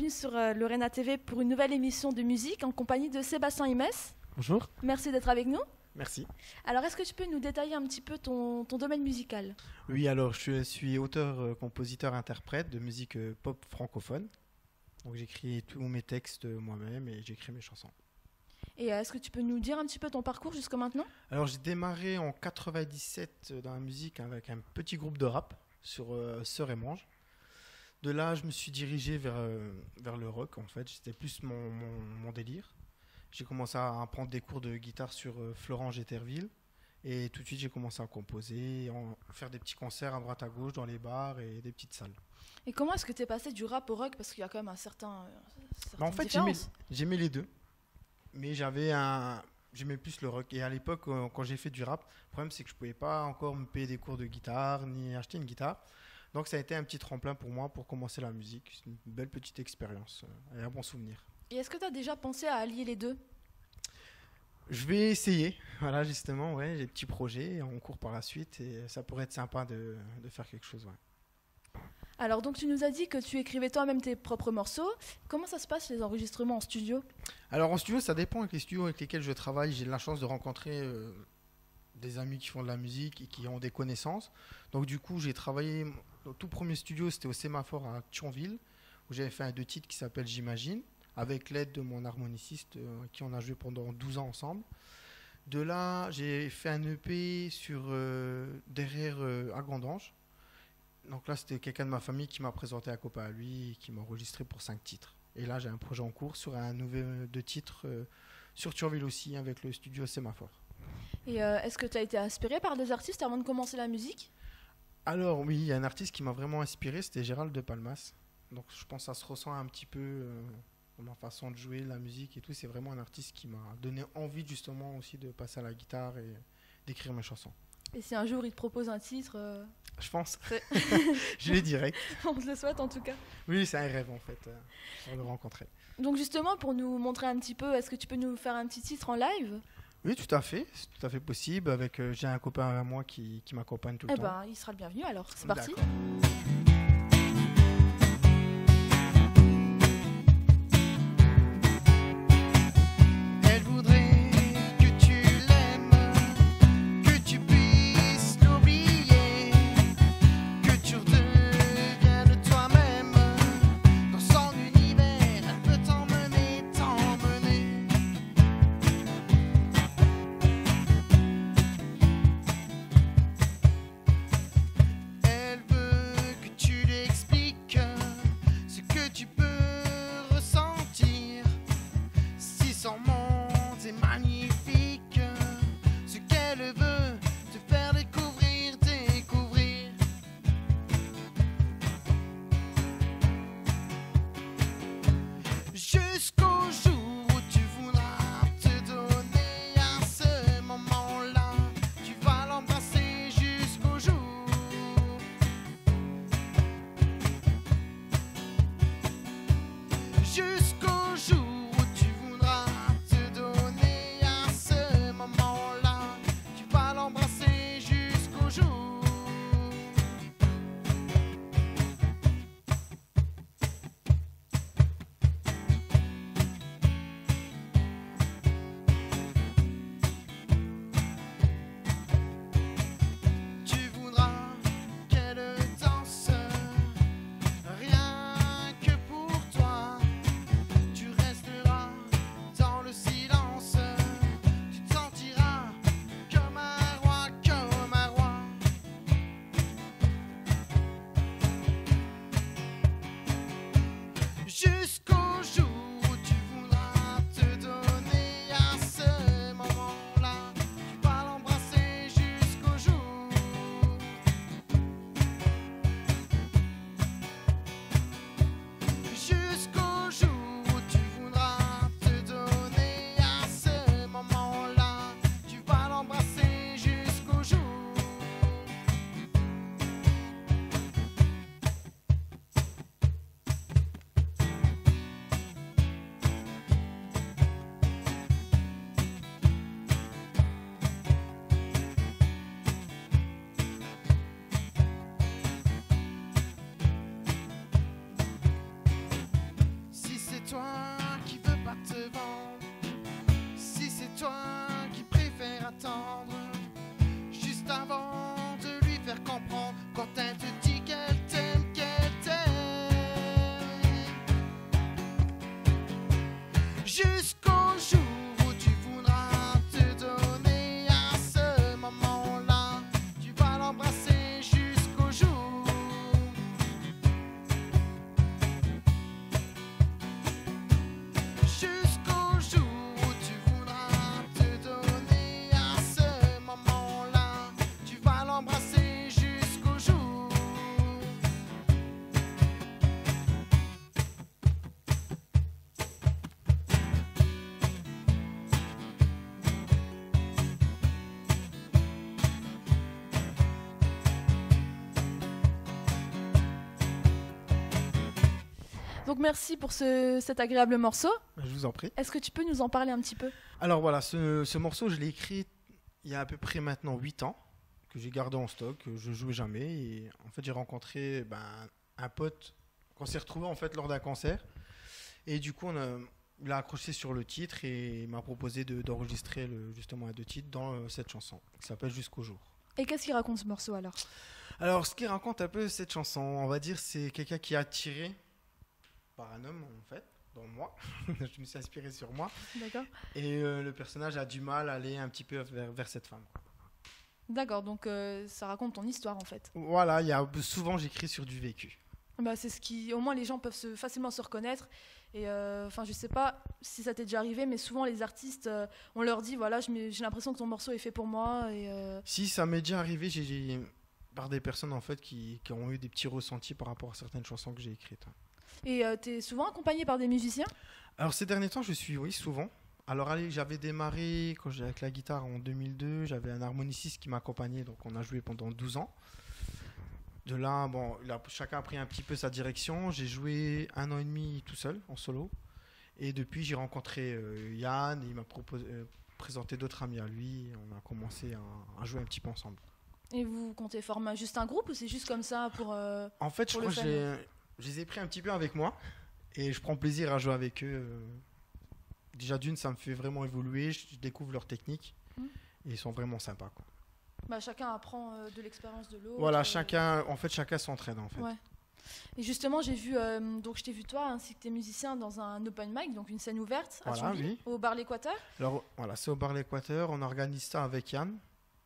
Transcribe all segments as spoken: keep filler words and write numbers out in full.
bienvenue sur euh, Lorena T V pour une nouvelle émission de musique en compagnie de Sébastien Imès. Bonjour. Merci d'être avec nous. Merci. Alors, est-ce que tu peux nous détailler un petit peu ton, ton domaine musical? Oui, alors je suis auteur, euh, compositeur, interprète de musique euh, pop francophone. Donc j'écris tous mes textes euh, moi-même et j'écris mes chansons. Et euh, est-ce que tu peux nous dire un petit peu ton parcours jusqu'à maintenant? Alors j'ai démarré en quatre-vingt-dix-sept dans la musique avec un petit groupe de rap sur euh, Sœur et Mange. De là, je me suis dirigé vers, euh, vers le rock, en fait. C'était plus mon, mon, mon délire. J'ai commencé à prendre des cours de guitare sur euh, Florent Géterville. Et tout de suite, j'ai commencé à composer, à faire des petits concerts à droite à gauche dans les bars et des petites salles. Et comment est-ce que tu es passé du rap au rock? Parce qu'il y a quand même un certain, Bah, en fait, j'aimais, j'aimais les deux. Mais j'avais un... j'aimais plus le rock. Et à l'époque, quand j'ai fait du rap, le problème, c'est que je ne pouvais pas encore me payer des cours de guitare ni acheter une guitare. Donc ça a été un petit tremplin pour moi pour commencer la musique. C'est une belle petite expérience et un bon souvenir. Et est-ce que tu as déjà pensé à allier les deux? Je vais essayer. Voilà, justement, ouais, j'ai des petits projets en cours par la suite et ça pourrait être sympa de, de faire quelque chose. Ouais. Alors, donc tu nous as dit que tu écrivais toi-même tes propres morceaux. Comment ça se passe les enregistrements en studio? Alors en studio, ça dépend avec les studios avec lesquels je travaille. J'ai de la chance de rencontrer euh, des amis qui font de la musique et qui ont des connaissances. Donc du coup, j'ai travaillé... Mon tout premier studio, c'était au Sémaphore à Thionville, où j'avais fait un deux titres qui s'appelle J'imagine, avec l'aide de mon harmoniciste, euh, qui on a joué pendant douze ans ensemble. De là, j'ai fait un E P sur, euh, derrière euh, à Gandange. Donc là, c'était quelqu'un de ma famille qui m'a présenté un copain à lui et qui m'a enregistré pour cinq titres. Et là, j'ai un projet en cours sur un nouvel deux titres euh, sur Thionville aussi, avec le studio Sémaphore. Et euh, est-ce que tu as été inspiré par des artistes avant de commencer la musique? Alors oui, il y a un artiste qui m'a vraiment inspiré, c'était Gérald de Palmas. Donc je pense que ça se ressent un petit peu euh, dans ma façon de jouer, la musique et tout. C'est vraiment un artiste qui m'a donné envie justement aussi de passer à la guitare et d'écrire mes chansons. Et si un jour il te propose un titre euh... Je pense. Je l'ai direct. On te le souhaite en tout cas. Oui, c'est un rêve en fait, euh, de le rencontrer. Donc justement, pour nous montrer un petit peu, est-ce que tu peux nous faire un petit titre en live? Oui, tout à fait, c'est tout à fait possible. Avec, euh, j'ai un copain à moi qui, qui m'accompagne tout le eh temps. ben, il sera le bienvenu alors, c'est parti. D'accord. Elle voudrait que tu l'aimes, que tu puisses l'oublier, que tu redeviennes toi-même. Dans son univers, elle peut t'emmener, t'emmener. Elle veut que tu Donc merci pour ce, cet agréable morceau. Je vous en prie. Est-ce que tu peux nous en parler un petit peu? Alors voilà, ce, ce morceau, je l'ai écrit il y a à peu près maintenant huit ans, que j'ai gardé en stock, que je jouais jamais. Et en fait, j'ai rencontré ben, un pote qu'on s'est retrouvé en fait lors d'un concert. Et du coup, on a, il a accroché sur le titre et il m'a proposé de, d'enregistrer le, justement un deux titres dans euh, cette chanson, qui s'appelle Jusqu'au jour. Et qu'est-ce qu'il raconte ce morceau alors? Alors, ce qu'il raconte un peu cette chanson, on va dire, c'est quelqu'un qui est attiré par un homme, en fait, dans moi. Je me suis inspiré sur moi. D'accord. Et euh, le personnage a du mal à aller un petit peu vers, vers cette femme. D'accord, donc euh, ça raconte ton histoire en fait. Voilà, il y a, souvent j'écris sur du vécu. Bah, c'est ce qui, au moins les gens peuvent se, facilement se reconnaître. Et enfin, euh, je sais pas si ça t'est déjà arrivé, mais souvent les artistes, euh, on leur dit voilà, j'ai l'impression que ton morceau est fait pour moi. Et euh... Si, ça m'est déjà arrivé, j'ai, j'ai, par des personnes en fait qui, qui ont eu des petits ressentis par rapport à certaines chansons que j'ai écrites. Et euh, t'es souvent accompagné par des musiciens? Alors ces derniers temps, je suis, oui, souvent. Alors allez, j'avais démarré quand j'étais avec la guitare en deux mille deux, j'avais un harmoniciste qui m'accompagnait, donc on a joué pendant douze ans. De là, bon, là, chacun a pris un petit peu sa direction. J'ai joué un an et demi tout seul, en solo. Et depuis, j'ai rencontré euh, Yann, et il m'a proposé, euh, présenté d'autres amis à lui. On a commencé à, à jouer un petit peu ensemble. Et vous comptez former juste un groupe ou c'est juste comme ça pour euh, En fait, pour je crois que j'ai, je les ai pris un petit peu avec moi. Et je prends plaisir à jouer avec eux. Déjà d'une, ça me fait vraiment évoluer. Je découvre leur technique. Mmh. Et ils sont vraiment sympas, quoi. Bah, chacun apprend euh, de l'expérience de l'autre. Voilà, euh... chacun, en fait, chacun s'entraide en fait. Ouais. Et justement, j'ai vu, euh, donc je t'ai vu toi ainsi que tes musiciens dans un open mic, donc une scène ouverte à voilà, Thionville, oui. au bar L'Équateur. Alors voilà, c'est au bar L'Équateur. On organise ça avec Yann.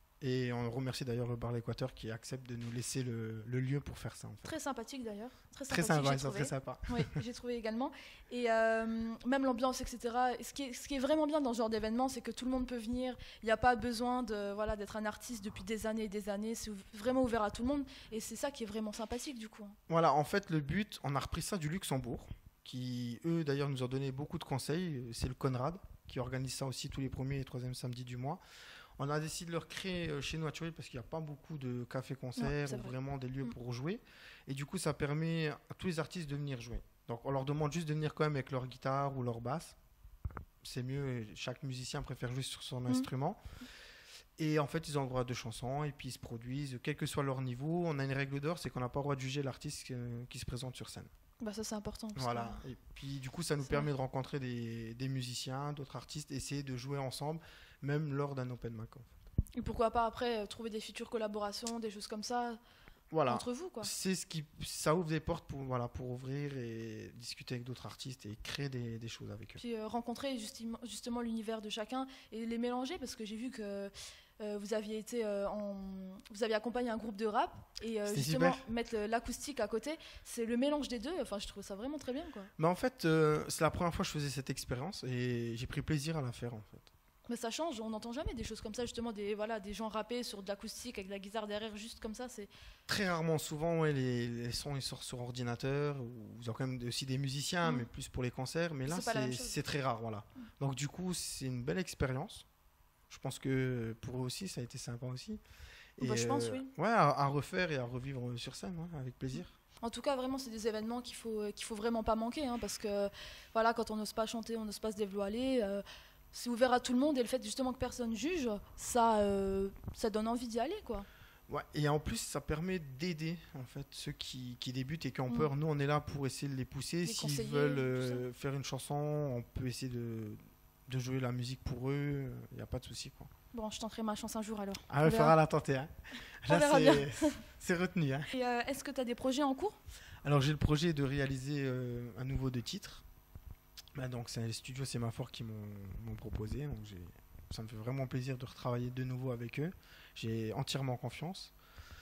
Et on remercie d'ailleurs le bar L'Équateur qui accepte de nous laisser le, le lieu pour faire ça. En fait. Très sympathique d'ailleurs. Très, très sympa, ils sont très sympas. Oui, j'ai trouvé également. Et euh, même l'ambiance, et cetera. Et ce, qui est, ce qui est vraiment bien dans ce genre d'événement, c'est que tout le monde peut venir. Il n'y a pas besoin de, voilà, d'être un artiste depuis des années et des années. C'est vraiment ouvert à tout le monde. Et c'est ça qui est vraiment sympathique du coup. Voilà, en fait, le but, on a repris ça du Luxembourg, qui eux d'ailleurs nous ont donné beaucoup de conseils. C'est le Conrad qui organise ça aussi tous les premiers et troisièmes samedis du mois. On a décidé de le recréer chez nous à Thionville parce qu'il n'y a pas beaucoup de cafés-concerts ou vraiment des lieux mmh. pour jouer. Et du coup, ça permet à tous les artistes de venir jouer. Donc, on leur demande juste de venir quand même avec leur guitare ou leur basse. C'est mieux, chaque musicien préfère jouer sur son mmh. instrument. Et en fait, ils ont le droit de chansons et puis ils se produisent, quel que soit leur niveau. On a une règle d'or, c'est qu'on n'a pas le droit de juger l'artiste qui se présente sur scène. Bah ça, c'est important. Voilà. Que... Et puis, du coup, ça nous permet de rencontrer des, des musiciens, d'autres artistes, essayer de jouer ensemble, même lors d'un open mic. En fait. Et pourquoi pas après trouver des futures collaborations, des choses comme ça voilà. entre vous, quoi. C'est ce qui, ça ouvre des portes pour, voilà, pour ouvrir et discuter avec d'autres artistes et créer des, des choses avec eux. Puis euh, rencontrer justement, justement l'univers de chacun et les mélanger, parce que j'ai vu que euh, vous aviez été euh, en, vous aviez accompagné un groupe de rap et euh, justement super. Mettre l'acoustique à côté, c'est le mélange des deux. Enfin, je trouve ça vraiment très bien, quoi. Mais en fait, euh, c'est la première fois que je faisais cette expérience et j'ai pris plaisir à la faire, en fait. Mais ça change, on n'entend jamais des choses comme ça, justement, des, voilà, des gens rapper sur de l'acoustique avec de la guitare derrière, juste comme ça. C'est très rarement, souvent, ouais, les, les sons ils sortent sur ordinateur, ou ils ont quand même aussi des musiciens, mmh. mais plus pour les concerts. Mais là, c'est très rare, voilà. Mmh. Donc du coup, c'est une belle expérience. Je pense que pour eux aussi, ça a été sympa aussi. Et bah, je pense, euh, oui. Ouais, à, à refaire et à revivre sur scène, ouais, avec plaisir. En tout cas, vraiment, c'est des événements qu'il faut, qu'il faut vraiment pas manquer, hein, parce que voilà, quand on n'ose pas chanter, on n'ose pas se dévoiler. Euh, c'est ouvert à tout le monde et le fait justement que personne juge, ça, euh, ça donne envie d'y aller, quoi. Ouais, et en plus, ça permet d'aider en fait ceux qui, qui débutent et qui ont mmh. peur. Nous, on est là pour essayer de les pousser. S'ils veulent euh, faire une chanson, on peut essayer de, de jouer la musique pour eux. Il n'y a pas de souci, quoi. Bon, je tenterai ma chance un jour alors. Ah, il faudra la tenter. Hein. Là, c'est retenu. Hein. Et euh, est-ce que tu as des projets en cours? Alors, j'ai le projet de réaliser euh, un nouveau deux titres. Bah, donc, c'est un studio Sémaphore qui m'ont proposé. Donc, ça me fait vraiment plaisir de retravailler de nouveau avec eux. J'ai entièrement confiance.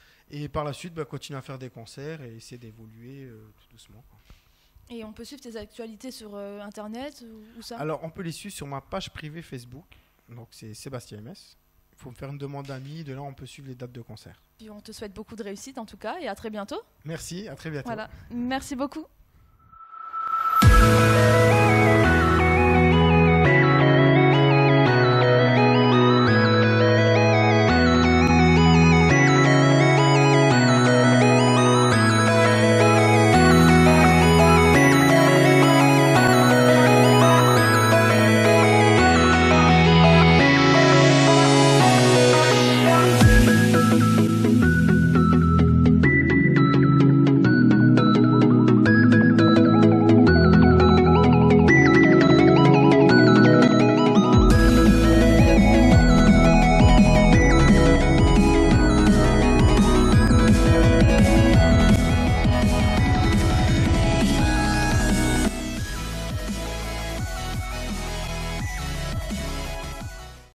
Et par la suite, bah, continuer à faire des concerts et essayer d'évoluer euh, tout doucement, quoi. Et on peut suivre tes actualités sur euh, Internet ou, ou ça? Alors, on peut les suivre sur ma page privée Facebook. Donc, c'est Sébastien M S. Il faut me faire une demande d'amis. De là, on peut suivre les dates de concert. Puis on te souhaite beaucoup de réussite en tout cas et à très bientôt. Merci, à très bientôt. Voilà. Merci beaucoup.